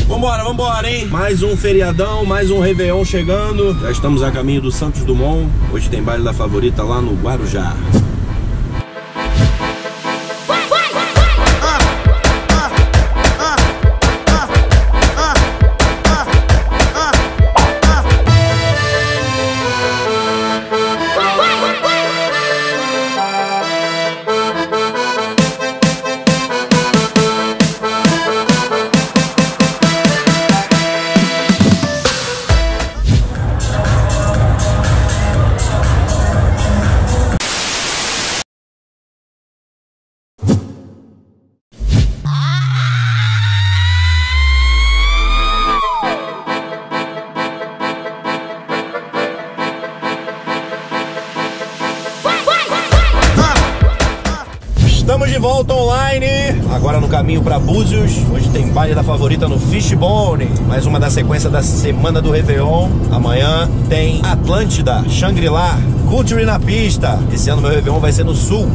Vambora, vambora, hein? Mais um feriadão, mais um Réveillon chegando. Já estamos a caminho do Santos Dumont. Hoje tem baile da favorita lá no Guarujá. Estamos de volta online, agora no caminho para Búzios. Hoje tem baile da favorita no Fishbone. Mais uma da sequência da semana do Réveillon. Amanhã tem Atlântida, Shangri-La, Culture na pista. Esse ano meu Réveillon vai ser no Sul.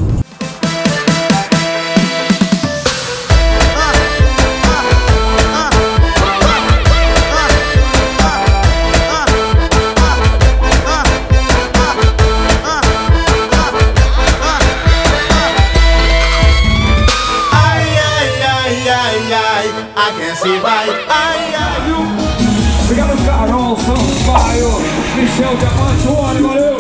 Obrigado, Carol, Sampaio, Michel Diamante, valeu!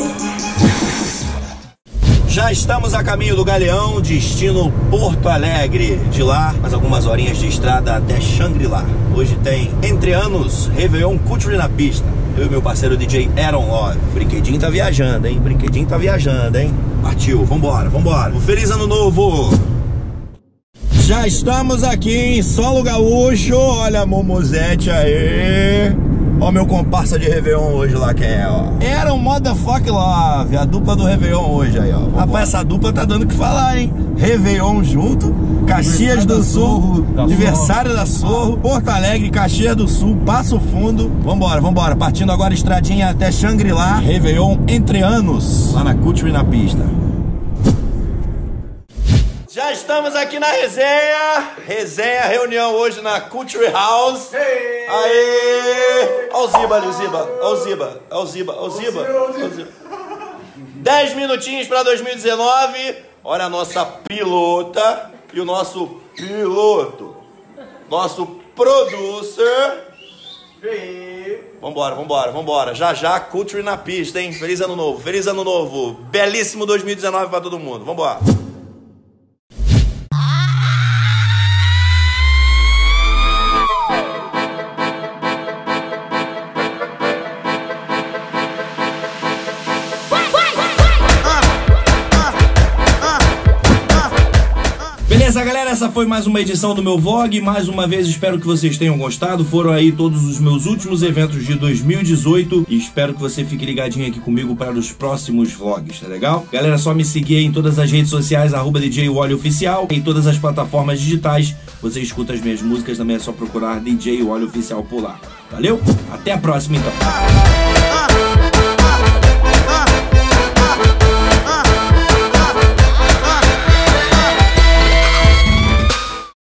Já estamos a caminho do Galeão, destino Porto Alegre. De lá, mais algumas horinhas de estrada até Shangri-La. Hoje tem Entre Anos, Réveillon Culture na pista. Eu e meu parceiro DJ Aaron Love. Brinquedinho tá viajando, hein? Brinquedinho tá viajando, hein? Partiu, vambora, vambora. Feliz Ano Novo! Já estamos aqui em Solo Gaúcho. Olha a Momozete aí. Ó meu comparsa de Réveillon hoje lá, quem é, ó. Era um Motherfuck Love, a dupla do Réveillon hoje aí, ó. Rapaz, essa dupla tá dando o que falar, hein? Réveillon junto, Caxias do Sul, aniversário da Sorro, Porto Alegre, Caxias do Sul, Passo Fundo. Vambora, vambora. Partindo agora estradinha até Shangri-La. Réveillon Entre Anos, lá na Culture na pista. Já estamos aqui na resenha, reunião hoje na Culture House. Hey. Aê! Ó o Ziba ali, ó o Ziba. 10 minutinhos para 2019. Olha a nossa pilota e o nosso piloto. Nosso producer. Hey. Vambora. Já, Culture na pista, hein? Feliz Ano Novo. Belíssimo 2019 para todo mundo. Vambora. Beleza, galera? Essa foi mais uma edição do meu vlog. Mais uma vez, espero que vocês tenham gostado. Foram aí todos os meus últimos eventos de 2018 e espero que você fique ligadinho aqui comigo para os próximos vlogs, tá legal? Galera, só me seguir aí em todas as redes sociais, @DJ Wally Oficial. Em todas as plataformas digitais, você escuta as minhas músicas, também é só procurar DJ Wally Oficial por lá. Valeu? Até a próxima, então.